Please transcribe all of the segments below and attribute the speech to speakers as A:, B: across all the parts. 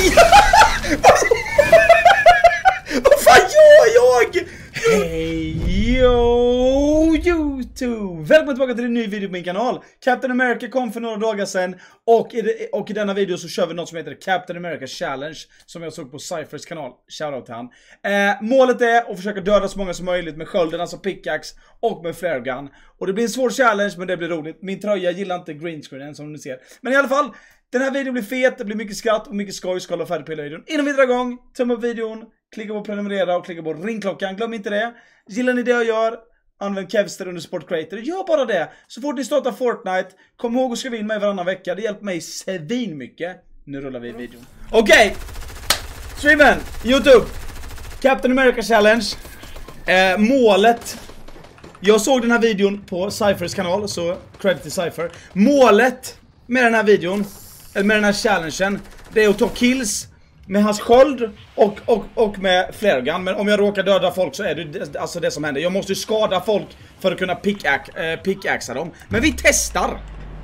A: Aj! Vad fan gör jag? Hej yo YouTube! Välkommen tillbaka till en ny video på min kanal. Captain America kom för några dagar sedan. Och i denna video så kör vi något som heter Captain America Challenge. Som jag såg på Cyphers kanal. Shoutout till han. Målet är att försöka döda så många som möjligt med skölden, alltså pickaxe. Och med flare gun. Och det blir en svår challenge, men det blir roligt. Min tröja gillar inte green screenen som ni ser. Men i alla fall, den här videon blir fet. Det blir mycket skratt och mycket skoj. Skala färdigt på hela videon. Innan vi drar igång, tumma upp videon. Klicka på prenumerera och klicka på ringklockan. Glöm inte det. Gillar ni det jag gör? Använd Kevster under Sport Creator. Gör bara det. Så fort ni startar Fortnite, kom ihåg att skriva in mig varannan vecka. Det hjälper mig svin mycket. Nu rullar vi videon. Okej. Streamen, YouTube. Captain America Challenge. Målet. Jag såg den här videon på Cyphers kanal, så credit till Cypher. Målet med den här videon, eller med den här challengen, det är att ta kills med hans sköld och med flare gun. Men om jag råkar döda folk så är det alltså det som händer. Jag måste ju skada folk för att kunna pickaxa dem. Men vi testar.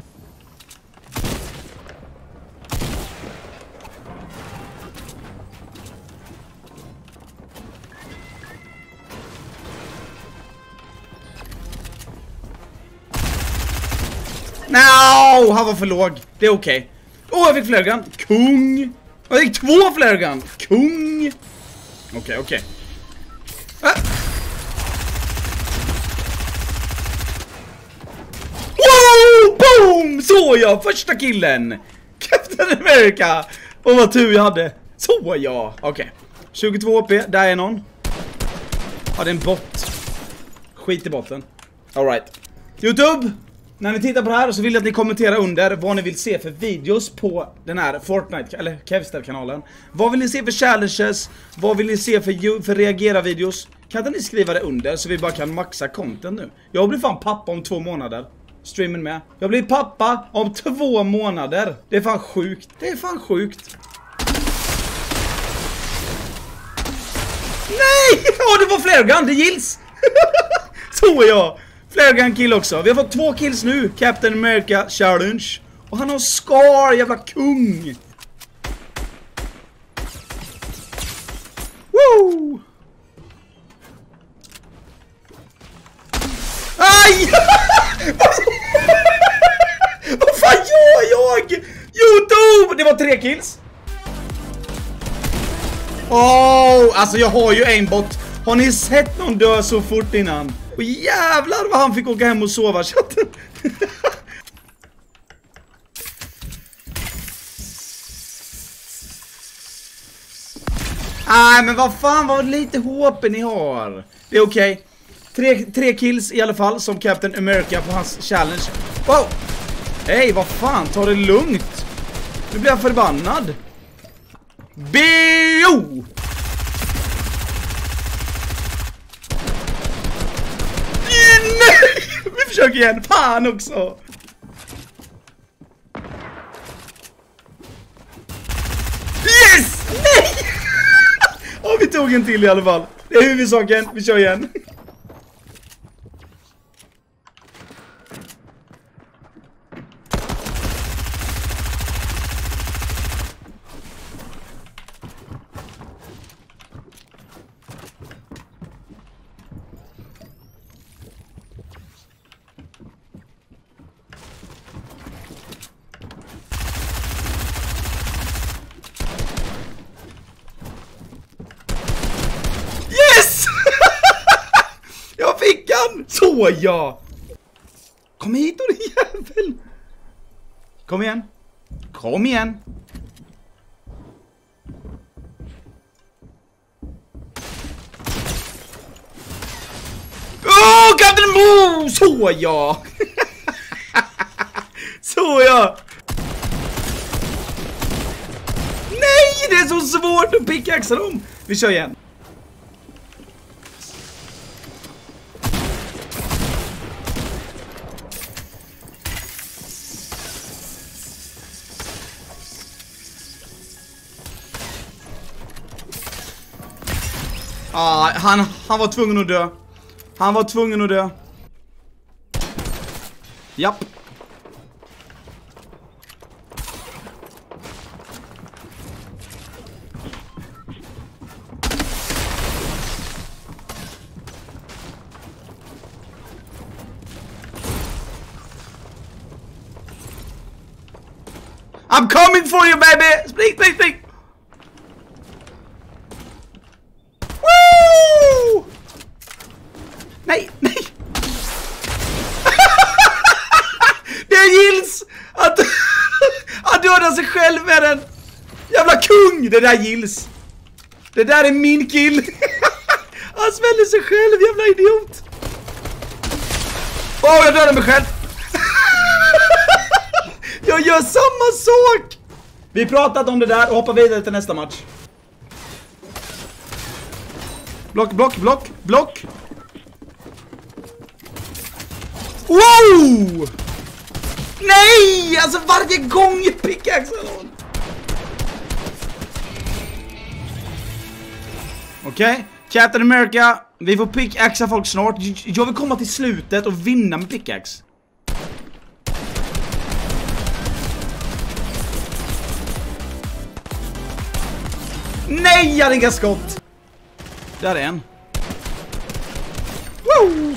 A: No, han var för låg. Det är okej. Jag fick flare gun. Kung. Jag fick 2 flare gun. Kung. Okej. Wow, boom! Så ja, första killen. Captain America. Och vad tur jag hade. Så ja. Okej. 22 HP, där är någon. Ja, det är en bot. Skit i botten. All right. YouTube. När ni tittar på det här så vill jag att ni kommenterar under vad ni vill se för videos på den här Fortnite eller Kevster-kanalen. Vad vill ni se för challenges? Vad vill ni se för reagera-videos? Kan inte ni skriva det under så vi bara kan maxa content nu? Jag blir fan pappa om 2 månader. Streamen med. Jag blir pappa om 2 månader. Det är fan sjukt. Det är fan sjukt. Nej! Det var flare gun, det gills. Så ja. Flare gun kill också. Vi har fått 2 kills nu. Captain America Challenge. Och han har Scar, jävla kung. Woo! Aj! Vad fan gör jag? YouTube! Det var 3 kills. Alltså jag har ju aimbot. Har ni sett någon dö så fort innan? Och jävlar vad han fick åka hem och sova, chatten. Nej, men vad fan, vad lite HP ni har. Det är okej. 3 kills i alla fall som Captain America på hans challenge. Wow. Hej, vad fan, ta det lugnt. Nu blir jag förbannad. B.O. Nej! Vi försöker igen. Fan också. Yes! Nej! Vi tog en till i alla fall. Det är huvudsaken. Vi kör igen. Så ja. Kom hit då, din jävel. Kom igen. Kom igen. Captain Mo! Så ja. Så ja. Nej, det är så svårt att pickaxa dem. Vi kör igen. Han var tvungen att dö. Han var tvungen att dö. Japp. I'm coming for you, baby! Spring! Woo! Nej! Det gills att han dödar sig själv med den. Jävla kung! Det där gills. Det där är min kill. Han smäller sig själv, jävla idiot. Åh, jag dödar mig själv. Jag gör samma sak. Vi pratat om det där och hoppar vidare till nästa match. Block. Wow! Nej! Alltså varje gång jag pickaxar någon. Okej, Captain America. Vi får pickaxa folk snart. Jag vill komma till slutet och vinna med pickaxe. Nej, jag hade inga skott. Där är en. Woo!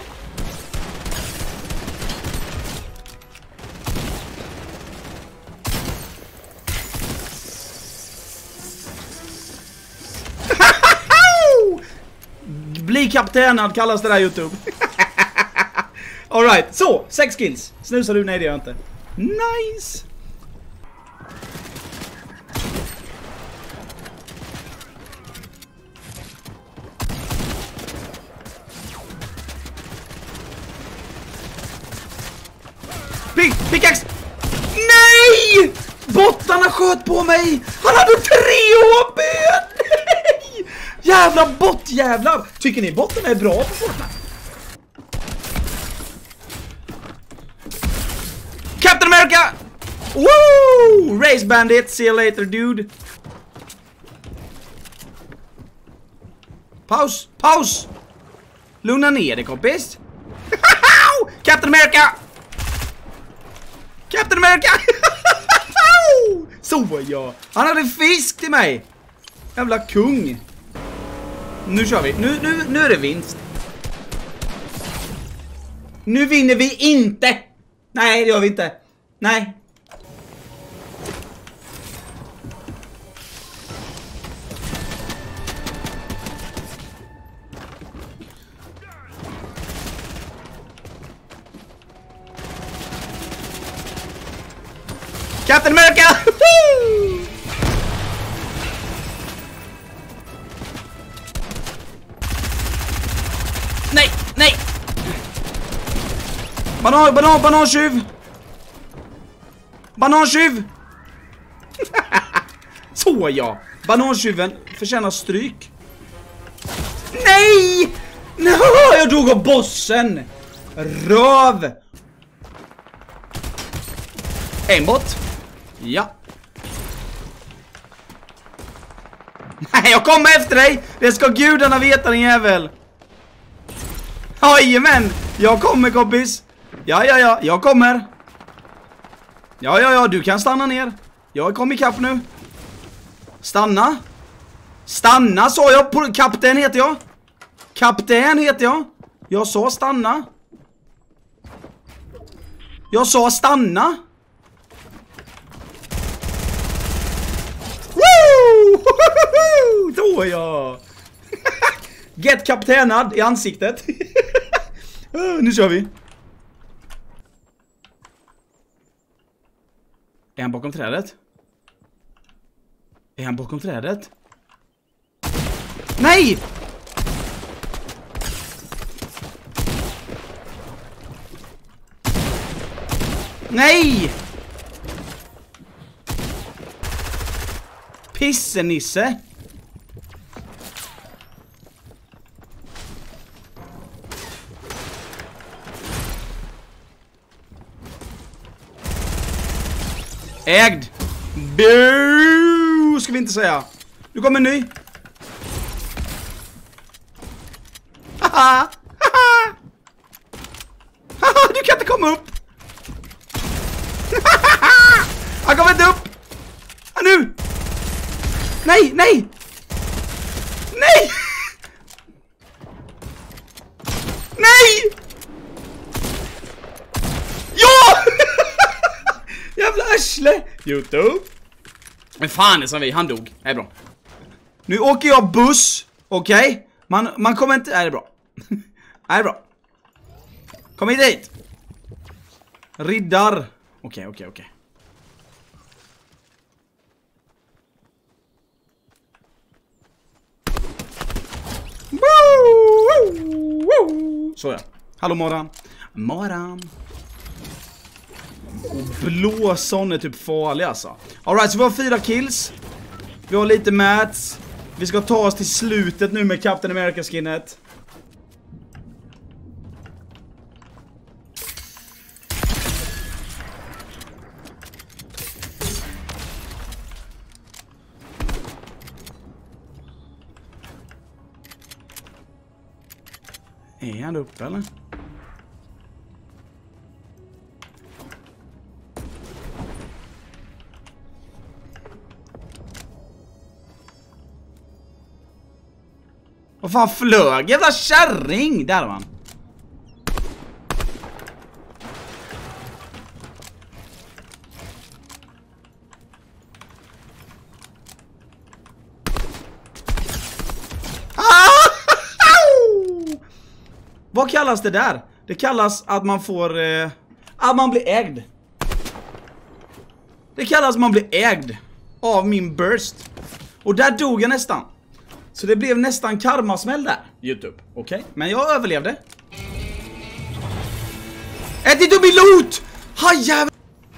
A: Bli kaptenad kallas det där YouTube. Alright, så 6 kills. Snusar du? Nej, det gör jag inte. Nice. Pickaxe! Nej! Bottarna sköt på mig! Han hade 3 HP! Nej! Jävla bottjävlar! Tycker ni botten är bra på Fortnite? Captain America! Woo! Race Bandit, see you later dude. Paus! Lugna ner dig kompis. Captain America! Så ja. Han hade fisk till mig. Jävla kung. Nu kör vi. Nu är det vinst. Nu vinner vi inte. Nej, det gör vi inte. Nej. Captain America! Nej! Banantjuv! Så ja! Banantjuven förtjänar stryk. Nej! Nej, jag drog av bossen! Röv! Aimbot. Ja. Nej, jag kommer efter dig. Det ska gudarna veta, din jävel. Jajamän. Jag kommer, kompis. Ja, jag kommer. Ja, du kan stanna ner. Jag kommer ikapp nu. Stanna, sa jag. Kapten heter jag. Jag sa stanna. Då ja. Get kaptenad i ansiktet. Nu kör vi. Är han bakom trädet? Nej! Nej! Pissenisse. Ägd. Boo! Ska vi inte säga. Nu kommer en ny. Haha. Du kan inte komma upp. Han kommer inte upp. Nu. Nej. Ja! Jävla arsle. YouTube. Men fan är det som vi, han dog. Det är bra. Nu åker jag buss. Okej? Man kommer inte... Är det bra? Är det bra? Kom hit dit. Riddar. Okej. Så ja. Hallå Moran. Och blåson är typ farlig alltså. Alright, så vi har 4 kills. Vi har lite mats. Vi ska ta oss till slutet nu med Captain America skinnet. Är han uppe eller? Vad fan flög? Jävla kärring! Där var han. Vad kallas det där? Det kallas att man får... att man blir ägd. Det kallas att man blir ägd av min burst. Och där dog jag nästan. Så det blev nästan karmasmäll där. YouTube, okej. Men jag överlevde. Ät inte min loot! Ha jävlar!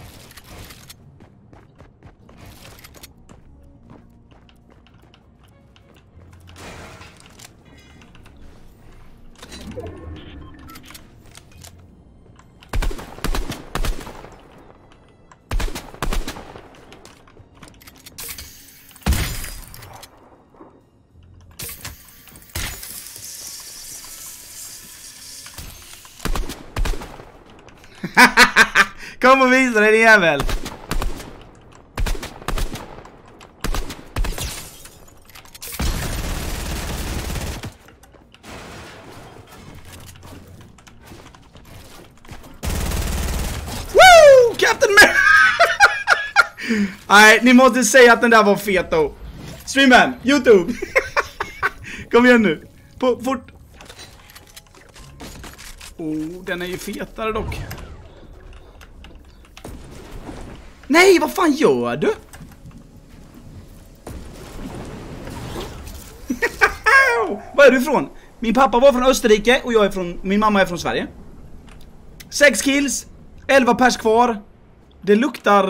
A: Kom och visa dig, din jävel. Woo! Captain America! Nej, ni måste säga att den där var fet då. Streamman, YouTube. Kom igen nu. Fort. Oh, den är ju fetare dock. Nej, vad fan gör du? Var är du ifrån? Min pappa var från Österrike och min mamma är från Sverige. 6 kills, 11 pers kvar. Det luktar...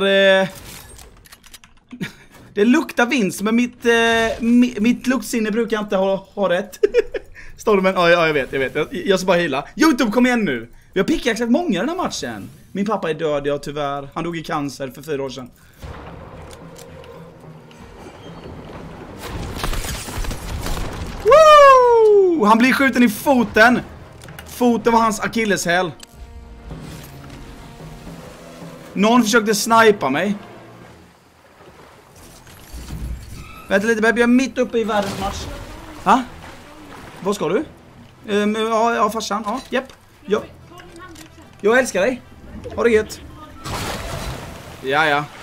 A: det luktar vinst, men mitt luktsinne brukar inte ha rätt. Stormen, ja jag vet. Jag ska bara hila. YouTube, kom igen nu. Vi har pickaxat många den här matchen. Min pappa är död, ja tyvärr. Han dog i cancer för 4 år sedan. Woo! Han blir skjuten i foten. Foten var hans akilleshäl. Någon försökte snipa mig. Vänta lite, baby, jag är mitt uppe i världens match. Ha? Vad ska du? Ja, farsan. Ja, japp. Ja. Jag älskar dig. Ha det gött. Ja.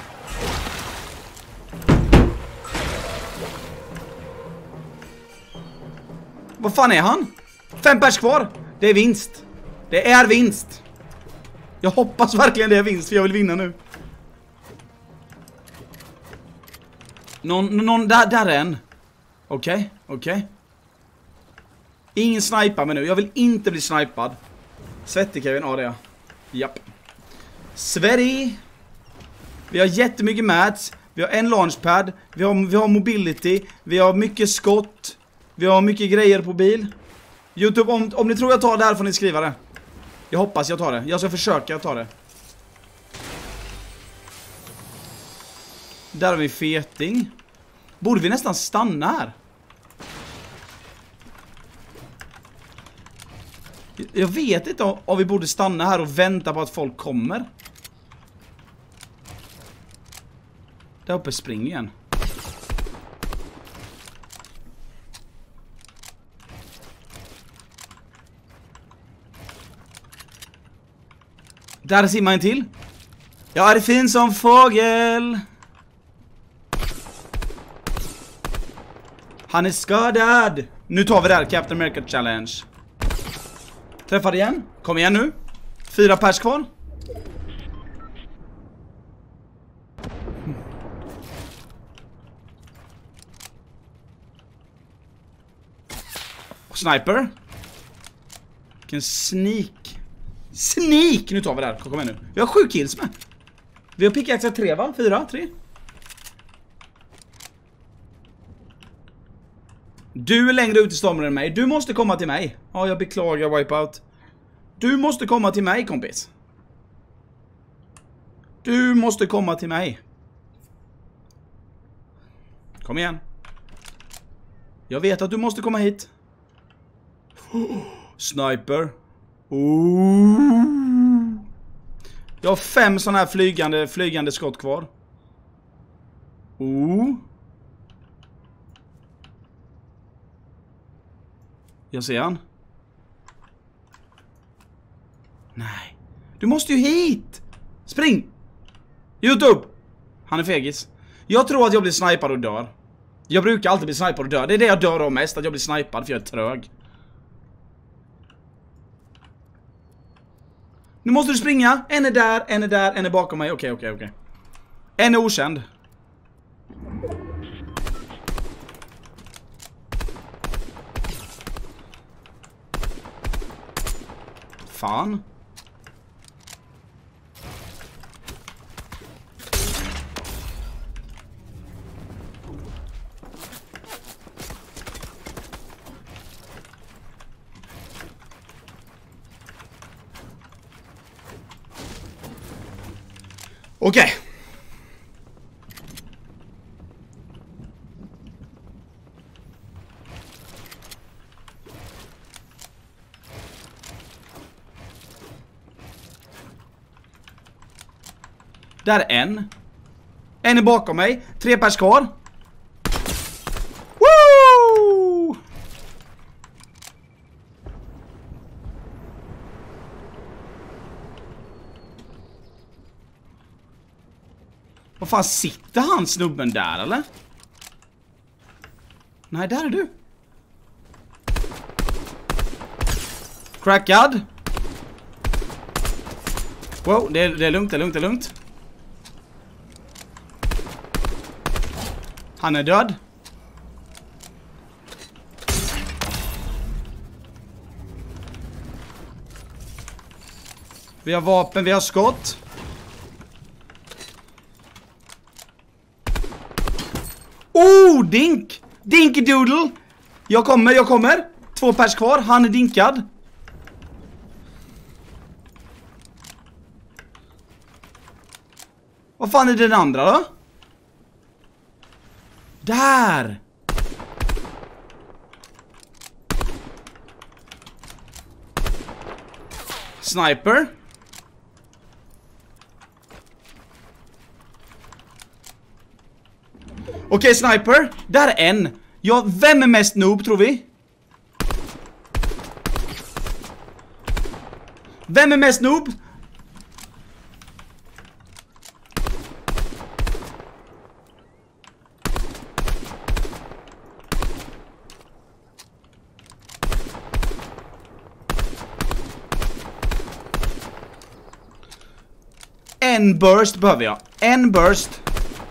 A: Vad fan är han? 5 pers kvar. Det är vinst. Det är vinst. Jag hoppas verkligen det är vinst, för jag vill vinna nu. Någon där är en. Okej. Ingen snipar mig nu. Jag vill inte bli snipad. Svettig Kevin, ja det är jag. Japp. Sverige. Vi har jättemycket mats. Vi har en launchpad. Vi har mobility. Vi har mycket skott. Vi har mycket grejer på bil. YouTube, om ni tror jag tar det här får ni skriva det. Jag hoppas jag tar det. Jag ska försöka ta det. Där har vi feting. Borde vi nästan stanna här? Jag vet inte om vi borde stanna här och vänta på att folk kommer. Där uppe springer igen. Där simmar en till. Ja, det finns som fågel. Han är skadad. Nu tar vi det här, Captain America Challenge. Träffar igen. Kom igen nu. 4 pers kvar. Sniper. Vilken sneak. Sneak! Nu tar vi det här. Kom igen nu. Vi har 7 kills med. Vi har pickaxe 3 va? 4? 3? Du är längre ut i stormen än mig. Du måste komma till mig. Ja, jag beklagar Wipeout. Du måste komma till mig, kompis. Du måste komma till mig. Kom igen. Jag vet att du måste komma hit. Sniper. Jag har 5 sådana här flygande skott kvar. Jag ser han. Nej. Du måste ju hit. Spring. YouTube. Han är fegis. Jag tror att jag blir snipad och dör. Jag brukar alltid bli snipad och dör. Det är det jag dör av mest. Att jag blir snipad för jag är trög. Nu måste du springa. En är där, en är där, en är bakom mig. Okej. En är okänd. Fan. Okej. Där är en. En är bakom mig. 3 pers kvar. Woo! Vad fan, sitter han snubben där eller? Nej, där är du. Crackad. Wow, det är lugnt. Han är död. Vi har vapen, vi har skott. Oh, dink! Dinky-doodle! Jag kommer. 2 pers kvar, han är dinkad. Vad fan är den andra då? Där! Sniper. Okej, sniper. Där är en. Ja, vem är mest noob tror vi? Vem är mest noob? En burst behöver jag. En burst.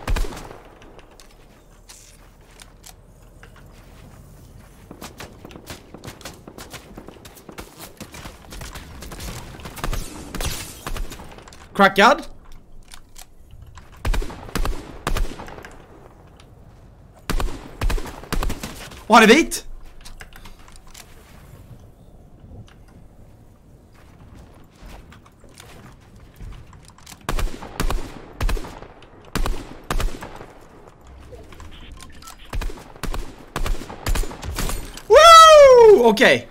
A: Crackad. Och han är vit. Woo! Okej.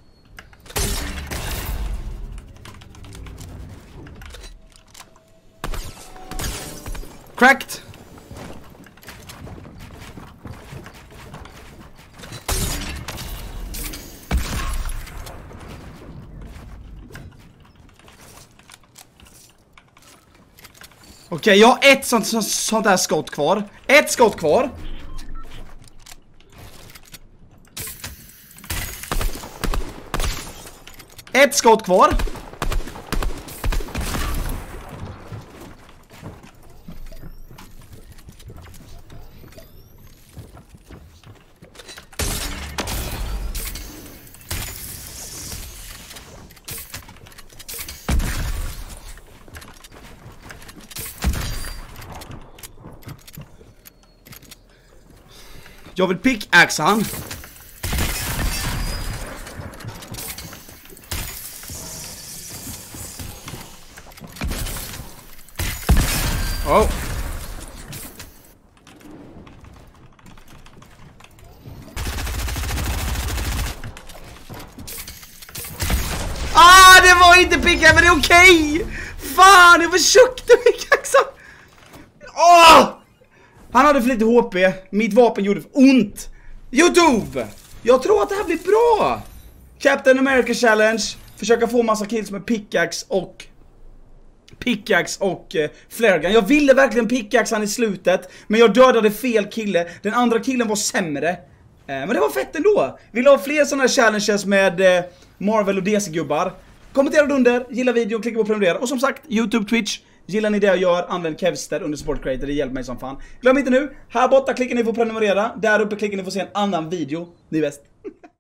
A: Cracked. Okej, jag har ett sånt här skott kvar. Ett skott kvar. Ett skott kvar. Jag vill pickaxe han. Oh. Ah, det var inte pickaxe, men det är okej. Fan, jag försökte pickaxa. Åh! Han hade för lite HP. Mitt vapen gjorde för ont. YouTube! Jag tror att det här blir bra. Captain America Challenge. Försöka få massa kills med pickaxe och flare gun. Jag ville verkligen pickaxe han i slutet, men jag dödade fel kille. Den andra killen var sämre. Men det var fett ändå. Vill du ha fler sådana här challenges med Marvel och DC-gubbar? Kommentera under, gilla videon, klicka på prenumerera. Och som sagt, YouTube, Twitch. Gillar ni det jag gör, använd Kevster under support creator, det hjälper mig som fan. Glöm inte nu, här borta klickar ni på prenumerera. Där uppe klickar ni på se en annan video. Ni är bäst.